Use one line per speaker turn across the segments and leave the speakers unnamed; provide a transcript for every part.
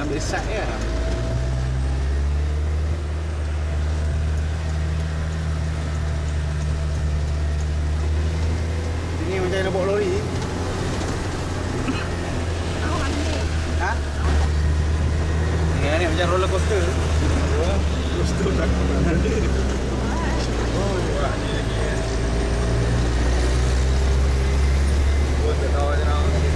ambil sat ya. Ini macam nak bawa lori. Ha? Ni macam roller coaster. Roller coaster tak ada. Oh, wah ni lagi. Oh, tak tahu aja nak.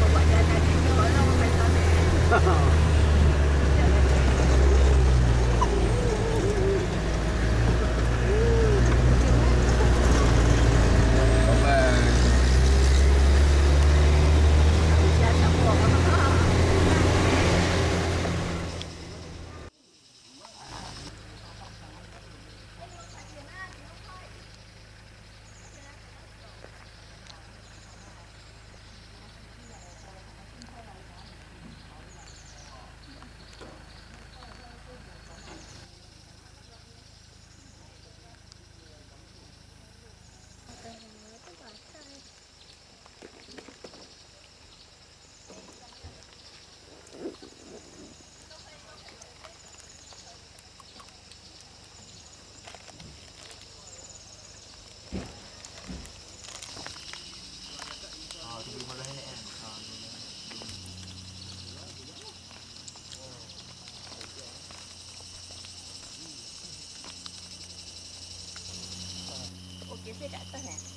Okey, saya kat atas ni.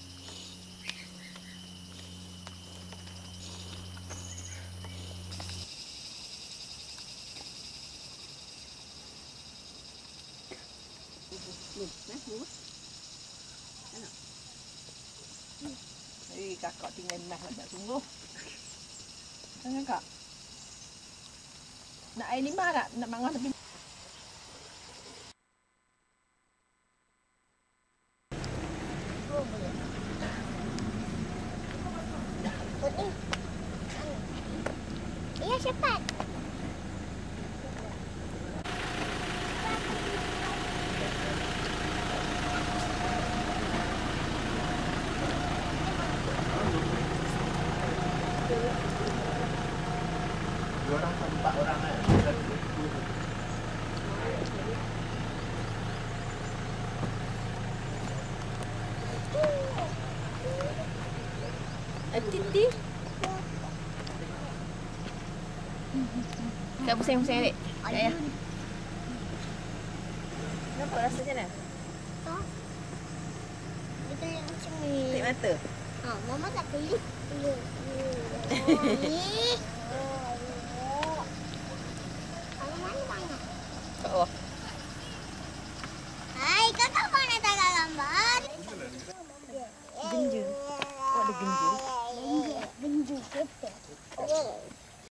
Kakak tinggal emas nak sungguh. Jangan kak. Nak air limah tak? Nak mangah tepi.
Ya, cepat.
Dua orang sampai 4 orang kan.
Titi. Kak pusing-pusing adik. Ya. Kenapa rasa macam mana?
Oh. Dia kena macam ni.
Tik mata.
Ha, mama tak keli. Ni.
Kat bawah.
Hai, kakak mana tak gambar?
Genju. Oh, ada genju.
Genju. Genju.